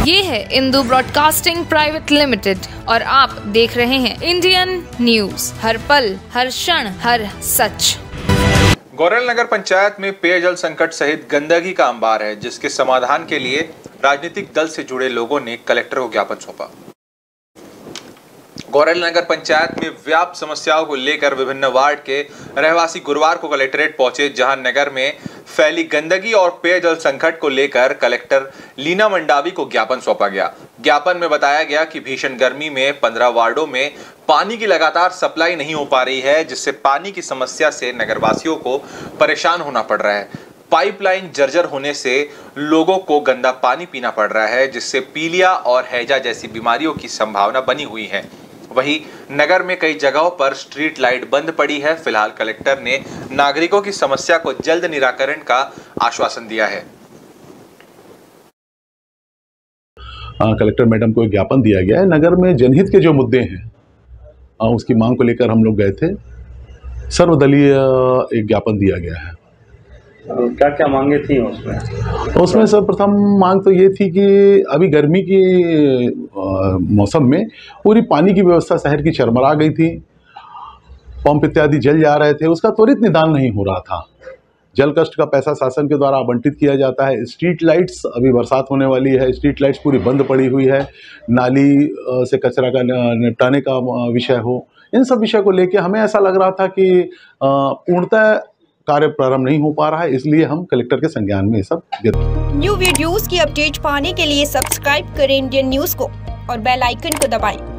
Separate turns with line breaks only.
ये है Indu broadcasting private limited और आप देख रहे हैं इंडियन न्यूज, हर पल, हर क्षण, हर सच।
गौरेल नगर पंचायत में पेयजल संकट सहित गंदगी का अंबार है, जिसके समाधान के लिए राजनीतिक दल से जुड़े लोगों ने कलेक्टर को ज्ञापन सौंपा। गौरेल नगर पंचायत में व्याप्त समस्याओं को लेकर विभिन्न वार्ड के रहवासी गुरुवार को कलेक्ट्रेट पहुंचे, जहां नगर में फैली गंदगी और पेयजल संकट को लेकर कलेक्टर लीना मंडावी को ज्ञापन सौंपा गया। ज्ञापन में बताया गया कि भीषण गर्मी में 15 वार्डों में पानी की लगातार सप्लाई नहीं हो पा रही है, जिससे पानी की समस्या से नगरवासियों को परेशान होना पड़ रहा है। पाइपलाइन जर्जर होने से लोगों को गंदा पानी पीना पड़ रहा है, जिससे पीलिया और हैजा जैसी बीमारियों की संभावना बनी हुई है। वहीं नगर में कई जगहों पर स्ट्रीट लाइट बंद पड़ी है। फिलहाल कलेक्टर ने नागरिकों की समस्या को जल्द निराकरण का आश्वासन दिया है।
कलेक्टर मैडम को एक ज्ञापन दिया गया है। नगर में जनहित के जो मुद्दे हैं उसकी मांग को लेकर हम लोग गए थे। सर्वदलीय एक ज्ञापन दिया गया है।
क्या क्या मांगे थी उसमें?
सर्वप्रथम मांग तो ये थी कि अभी गर्मी की मौसम में पूरी पानी की व्यवस्था शहर की चरमरा गई थी। पंप इत्यादि जल जा रहे थे, उसका त्वरित निदान नहीं हो रहा था। जल कष्ट का पैसा शासन के द्वारा आवंटित किया जाता है। स्ट्रीट लाइट्स, अभी बरसात होने वाली है, स्ट्रीट लाइट्स पूरी बंद पड़ी हुई है। नाली से कचरा का निपटाने का विषय हो, इन सब विषय को लेकर हमें ऐसा लग रहा था कि पूर्णतः कार्य प्रारंभ नहीं हो पा रहा है, इसलिए हम कलेक्टर के संज्ञान में ये सब
न्यू वीडियोस की अपडेट पाने के लिए सब्सक्राइब करें इंडियन न्यूज को और बेल आइकन को दबाएं।